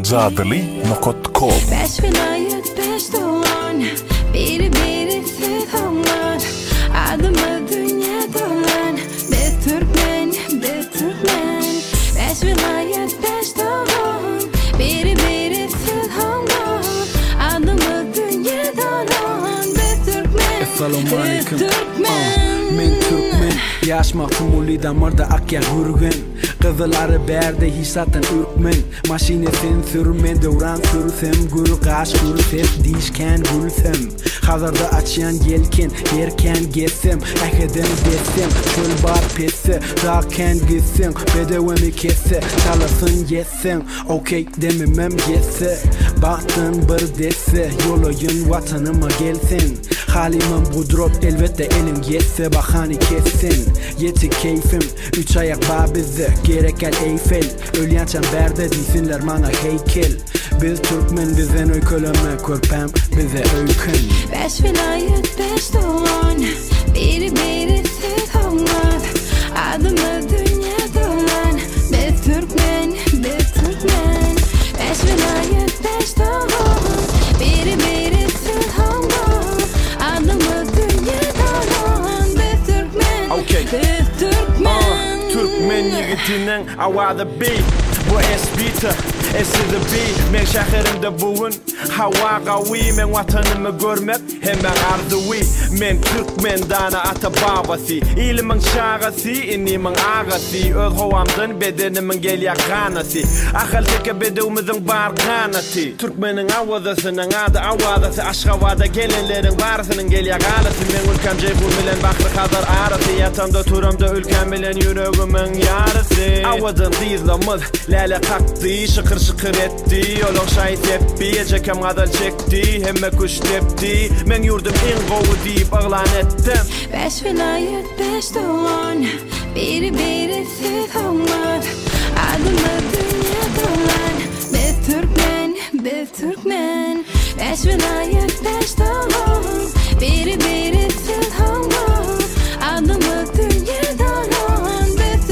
Zadeli.com. Beş vilayet, beş doğan, biri siz onlar. Adımı dünya dolan, bir Türkmen. Beş vilayet, beş doğan, biri siz onlar. Adımı dünya dolan, bir Türkmen. Assalamu alaikum. Men Türkmen. Yaşmaktım uli damarda akya gürgen. Kızıları berde hisatan ürkmen. Maşinesin sürmen devran sürsem. Gürü kaş gürü ses dişken gülsem. Hazırda açyan yelken yerken geçsem. Ekedem desem çöl bar pesse. Dağken gitsem bedevemi kesse. Çalasın yetsem okey dememem yetse. Baktın bir desse yolayın vatanıma gelsin. Halimim budrop elbette elim yetse. Bahani kessin yeti keyfim. Üç ayak babizde gerek el Eyfel. Ölyen çemberde dinsinler bana heykel. Biz Türkmen bizen öyköleme körpem bize öykün. Beş vilayet, beş doğan, biri siz onlar. Adımı dünya dolan, biz Türkmen. Beş vilayet, beş doğan, biri siz onlar. Adımı dünya dolan, biz Türkmen. Biz Türkmen. Türkmen yigitinin avadı bey. Bu esbita, esidi bey. Men şehrimde bugün hava qavi. Men vatanımı görmek hemen arzuvi. Men Türkmen dana ata babası. İlimin şağası, inimin ağası. Öz havamdan bedenimin gelya kanası. Akıl teke bedevimizin bar kanatı. Türkmenin avazasının adı avazası. Aşkavada gelenlerin barısının gelya galası. Men ülkem ceybur milen bakır kadar arası. Yatamda turamda ülkem milen yüreğimin yarısı. Avazın dizlamız lale kalktı, şıkır şıkır etti. Yolun şahit teppi, cekem kadar çekti. Hemme kuş tepti, men yurdum en govu deyip ağlan ettim. Beş vilayet, beş doğan, biri siz onlar. Adımı dünya dolan, biz Türkmen. Beş vilayet, beş doğan, biri siz onlar. Adımı dünya dolan, biz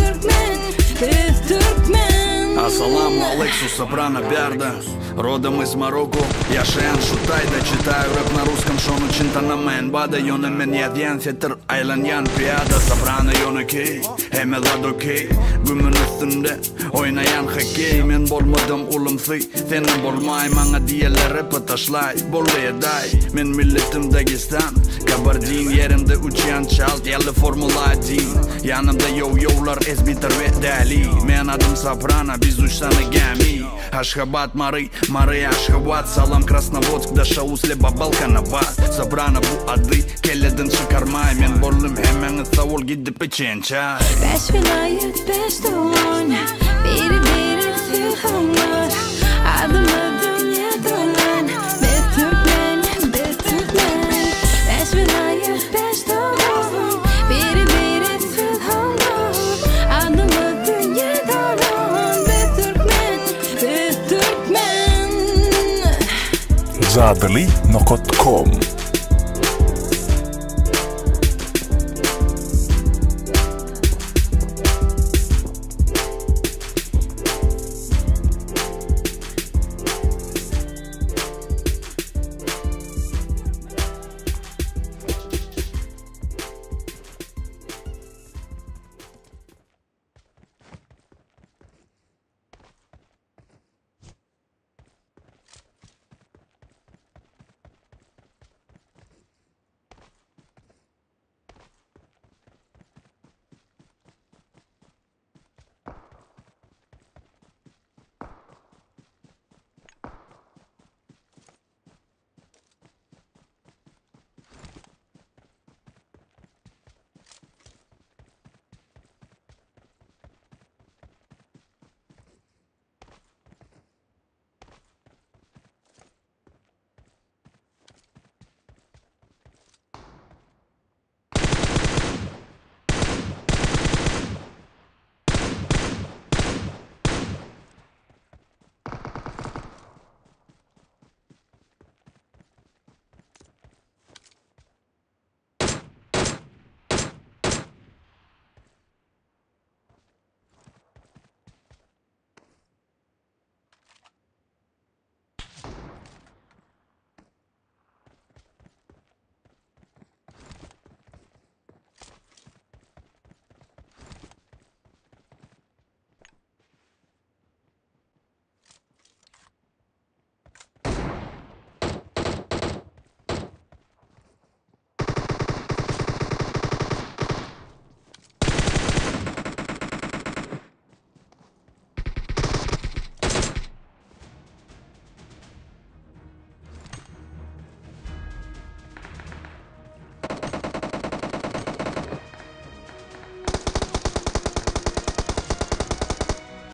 Türkmen. Ассаламу алейкум, собрано Берда. Родом из Марокко, я Шен Шутайда. Читаю рэп на русском, шон учинтана мен бада. Йоны мен ядьян фетр айланьян пияда. Собрано йоны кей, hemelad okey. Gümün üstünde oynayan hokey. Men bolmadım ulumsıy, senin bolmay. Mana diyelere pataşlay, bolleyeday. Men milletim Dagestan, Kabardin. Yerimde uçyan çalt, yerli formula din. Yanımda yo-yo'lar esbiter ve dali. Men adım Soprano, biz uçtanı gemi. Ашхабад, Мары, Ашхабад. Салам Красноводск, Даша Услеба, Балканабад. Soprano bu adı, kelledin çıkarmay. Men bollum hemen savul gidip için çay. Beş vilayet, beş doğan, biri siz onlar. Adımı dünya dolan, biz Türkmen. Beş vilayet, beş doğan, biri siz onlar. Adımı dünya dolan, biz Türkmen. Zadeli.com.